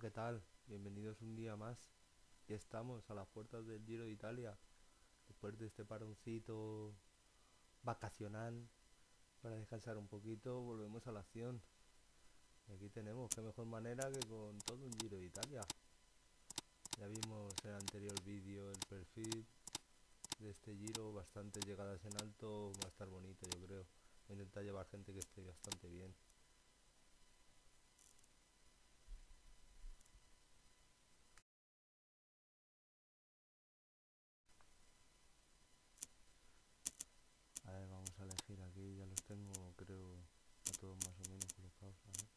¿qué tal? Bienvenidos un día más. Ya estamos a las puertas del Giro de Italia. Después de este paroncito vacacional para descansar un poquito, volvemos a la acción. Y aquí tenemos, qué mejor manera que con todo un Giro de Italia. Ya vimos en el anterior vídeo el perfil de este Giro, bastantes llegadas en alto, va a estar bonito yo creo. Voy a intentar llevar gente que esté bastante bien. A ver, vamos a elegir aquí, ya los tengo creo a todos más o menos colocados. A ver.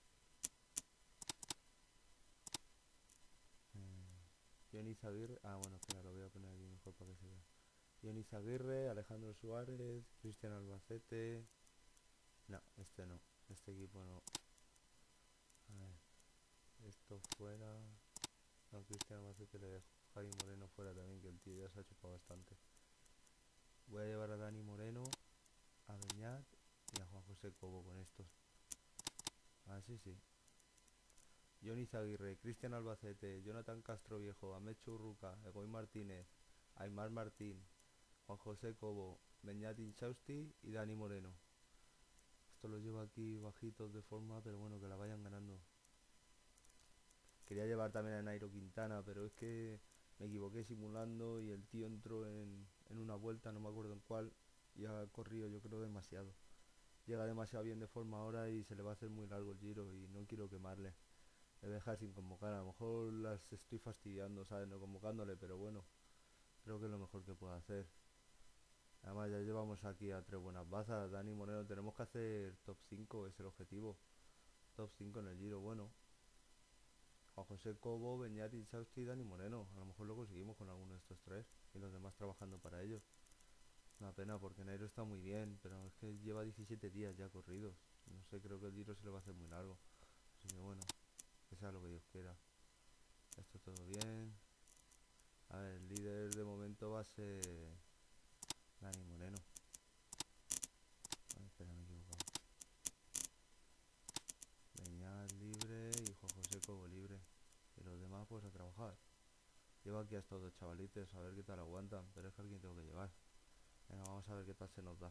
Johnny Zaguirre, bueno, espera, lo voy a poner aquí mejor para que se vea. Johnny Zaguirre, Alejandro Suárez, Cristian Albacete. No, este no, este equipo no. A ver, esto fuera. No, Cristian Albacete le dejo. Javi Moreno fuera también, que el tío ya se ha chupado bastante. Voy a llevar a Dani Moreno, a Beñat y a Juan José Cobo con estos. Así sí. Johnny Zaguirre, Cristian Albacete, Jonathan Castro Viejo, Ahmed Churruca, Egoy Martínez, Aymar Martín, Juan José Cobo, Beñat Inchausti y Dani Moreno. Esto lo llevo aquí bajitos de forma, pero bueno, que la vayan ganando. Quería llevar también a Nairo Quintana, pero es que me equivoqué simulando y el tío entró en una vuelta, no me acuerdo en cuál, y ha corrido yo creo demasiado. Llega demasiado bien de forma ahora y se le va a hacer muy largo el Giro y no quiero quemarle. Le voy a dejar sin convocar, a lo mejor las estoy fastidiando, ¿sabes? No convocándole, pero bueno, creo que es lo mejor que puedo hacer. Además ya llevamos aquí a tres buenas bazas. Dani Moreno, tenemos que hacer top 5, es el objetivo. Top 5 en el Giro, bueno. Juan José Cobo, Beñat, Inchausti y Dani Moreno. A lo mejor lo conseguimos con alguno de estos tres. Y los demás trabajando para ellos. Una pena porque Nairo está muy bien, pero es que lleva 17 días ya corridos. No sé, creo que el Giro se le va a hacer muy largo. Así que bueno, que sea lo que Dios quiera. Esto todo bien. A ver, el líder de momento va a ser Dani Moreno. Espera, me he equivocado. Beñat libre y Juan José Cobo libre. Y los demás pues a trabajar. Llevo aquí a estos dos chavalites a ver qué tal aguantan. Pero es que alguien tengo que llevar. Venga, vamos a ver qué tal se nos da.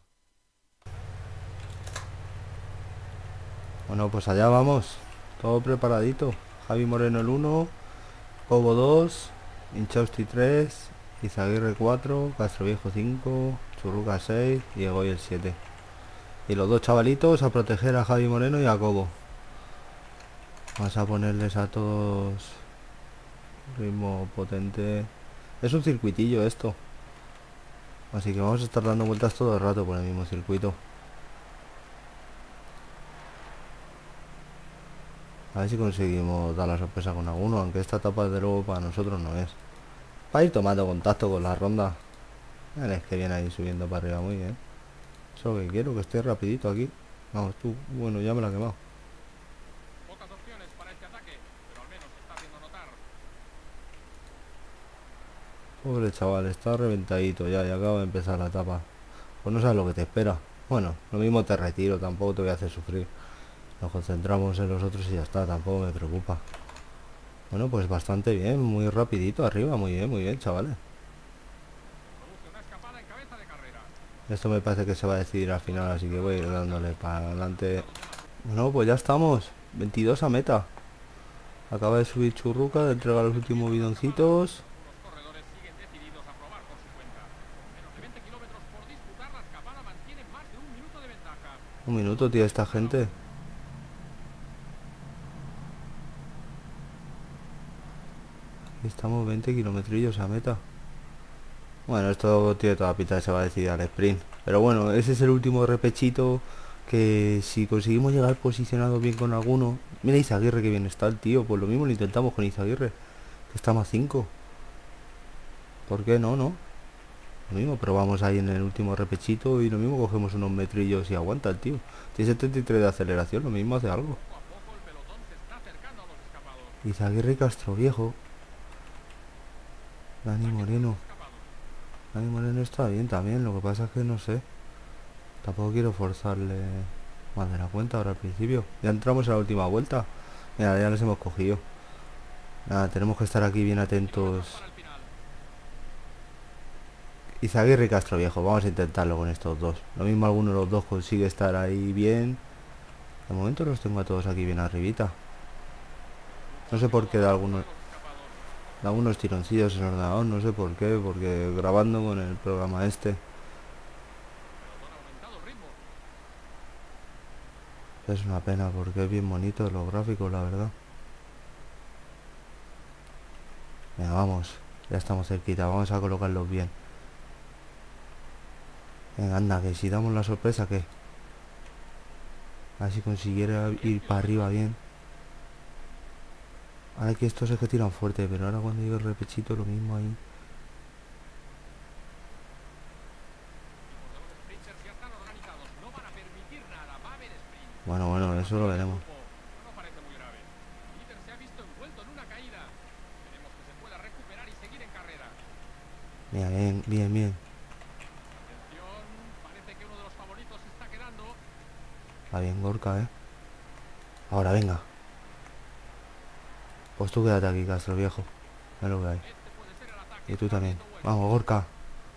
Bueno, pues allá vamos. Todo preparadito. Javi Moreno el 1, Cobo 2, Inchausti 3, Izaguirre 4, Castro Viejo 5, Churruca 6 y Egoy el 7. Y los dos chavalitos a proteger a Javi Moreno y a Cobo. Vamos a ponerles a todos ritmo potente. Es un circuitillo esto. Así que vamos a estar dando vueltas todo el rato por el mismo circuito. A ver si conseguimos dar la sorpresa con alguno. Aunque esta etapa de luego para nosotros no es. Para ir tomando contacto con la ronda. Es que viene ahí subiendo para arriba muy bien. Eso es lo que quiero, que esté rapidito aquí. Vamos tú. Bueno, ya me la he quemado. Pocas opciones para este ataque, pero al menos se está haciendo notar. Pobre chaval, está reventadito ya y acaba de empezar la etapa. Pues no sabes lo que te espera. Bueno, lo mismo te retiro, tampoco te voy a hacer sufrir. Nos concentramos en los otros y ya está, tampoco me preocupa. Bueno, pues bastante bien, muy rapidito arriba, muy bien, chavales. Produce una escapada en cabeza de carrera. Esto me parece que se va a decidir al final, así que voy a ir dándole para adelante. Resultados en marcha. Bueno, pues ya estamos, 22 a meta. Acaba de subir Churruca, de entregar los últimos Consiguieron una escapada. bidoncitos. Algunos corredores siguen decididos a probar por su cuenta. Con menos de 20 kilómetros por disputar, la escapada mantiene más de un minuto de ventaja. Un Vamos a minuto, ver tío, qué esta depara la gente. vuelta. Estamos 20 kilometrillos a meta. Bueno, esto tiene toda la pinta de se va a decidir al sprint. Pero bueno, ese es el último repechito que si conseguimos llegar posicionados bien con alguno. Mira Izaguirre que bien está el tío. Pues lo mismo lo intentamos con Izaguirre, que está más 5. ¿Por qué no, no? Lo mismo, pero vamos ahí en el último repechito y lo mismo cogemos unos metrillos y aguanta el tío. Tiene 73 de aceleración, lo mismo hace algo. Poco a poco el pelotón se está acercando a los escapados. Izaguirre y Castro Viejo. Dani Ataque por los Moreno. escapados. Dani Moreno está bien también, lo que pasa es que no sé. Tampoco quiero forzarle más de la cuenta ahora al principio. Ya entramos en la última vuelta. Mira, ya les hemos cogido. Nada, tenemos que estar aquí bien atentos. Para el final. Izaguirre y Castroviejo, vamos a intentarlo con estos dos. Lo mismo alguno de los dos consigue estar ahí bien. De momento los tengo a todos aquí bien arribita. No sé por qué da algunos tironcillos en el ordenador, no sé por qué, porque grabando con el programa este es una pena porque es bien bonito los gráficos, la verdad. Venga, vamos, ya estamos cerquita, vamos a colocarlos bien. Venga, anda, que si damos la sorpresa, ¿qué? A ver si consiguiera ir para arriba bien. Ahora que estos es que tiran fuerte, pero ahora cuando llegue el repechito lo mismo ahí. Bueno, bueno, eso lo veremos. No parece muy grave. El líder se ha visto envuelto en una caída. Esperemos que se pueda recuperar y seguir en carrera. Mira, bien, bien, bien. Atención, parece que uno de los favoritos se está quedando. Va bien Gorka, Ahora, venga. Pues tú quédate aquí, Castro viejo. Es lo que hay. Este puede ser el ataque. Y tú Está también. haciendo vuelo. Vamos, Gorka.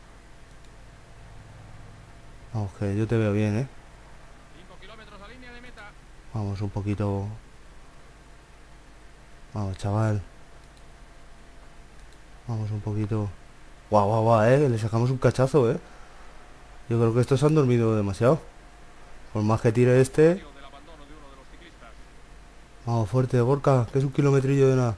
Vamos, que yo te veo bien, 5 kilómetros a línea de meta. Vamos, un poquito. Vamos, chaval. Vamos, un poquito. Guau, guau, guau, le sacamos un cachazo, Yo creo que estos han dormido demasiado. Por más que tire este. Del abandono de uno de los ciclistas. Vamos, fuerte, Gorka, que es un kilometrillo de nada.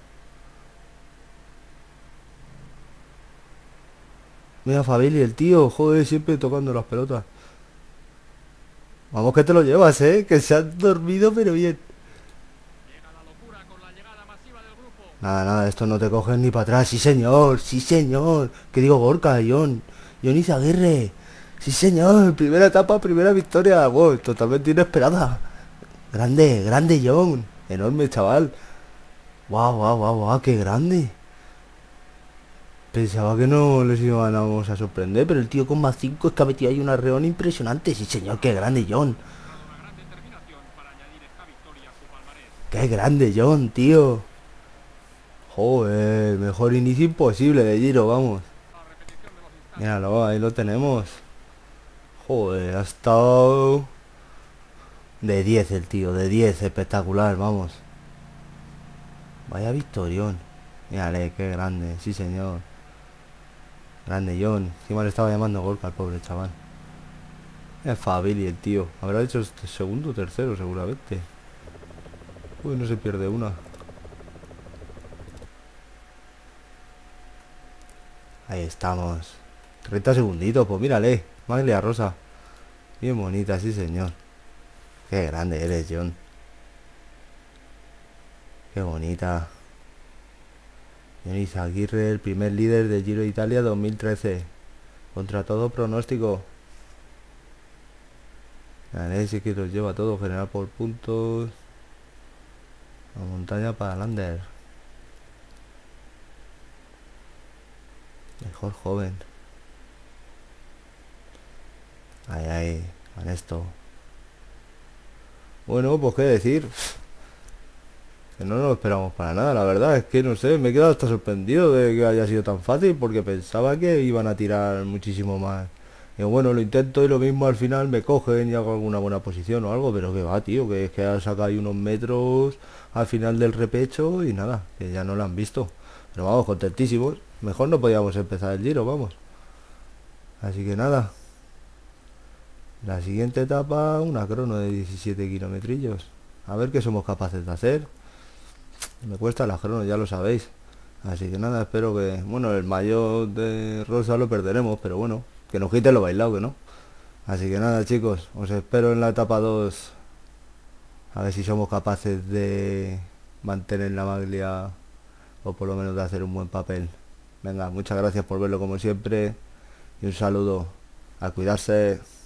Mira, Fabili, el tío, joder, siempre tocando las pelotas. Vamos que te lo llevas, que se han dormido, pero bien. Llega la locura con la llegada masiva del grupo. Nada, nada, esto no te cogen ni para atrás. Sí, señor, sí, señor. ¿Qué digo, Gorka? John Izaguirre. Sí, señor, primera etapa, primera victoria. Wow, totalmente inesperada. Grande, grande, John. Enorme, chaval. Wow, wow, wow, wow, qué grande. Pensaba que no les íbamos a sorprender, pero el tío con más 5 es que ha metido ahí una reón impresionante. Sí, señor, qué grande, John. Una gran determinación para añadir esta victoria a su palmarés. Qué grande, John, tío. Joder, mejor inicio imposible de Giro, vamos. La repetición de los instantes. Míralo, ahí lo tenemos. Joder, ha estado de 10 el tío, de 10, espectacular, vamos. Vaya victorión. Mírale, qué grande, sí señor. Grande John. Encima le estaba llamando Gorka al pobre chaval. Es Fabili el tío. Habrá hecho este segundo o tercero seguramente. Uy, no se pierde una. Ahí estamos. 30 segunditos, pues mírale. Maglia rosa. Bien bonita, sí señor. Qué grande eres, John. Qué bonita. John Izaguirre, el primer líder del Giro de Italia 2013. Contra todo pronóstico. Vale, sí que los lleva todo. General por puntos. La montaña para Lander. Mejor joven. Ahí, ahí. Con esto. Bueno, pues qué decir. Que no nos lo esperamos para nada, la verdad. Es que no sé, me he quedado hasta sorprendido de que haya sido tan fácil. Porque pensaba que iban a tirar muchísimo más. Y bueno, lo intento y lo mismo al final me cogen y hago alguna buena posición o algo. Pero que va, tío, que es que ha sacado ahí unos metros al final del repecho y nada, que ya no lo han visto. Pero vamos, contentísimos. Mejor no podíamos empezar el Giro, vamos. Así que nada. La siguiente etapa, una crono de 17 kilometrillos. A ver qué somos capaces de hacer. Me cuesta la crono, ya lo sabéis. Así que nada, espero que... Bueno, el maillot de rosa lo perderemos, pero bueno, que nos quite lo bailado, que no. Así que nada, chicos, os espero en la etapa 2. A ver si somos capaces de mantener la maglia o por lo menos de hacer un buen papel. Venga, muchas gracias por verlo como siempre y un saludo. A cuidarse.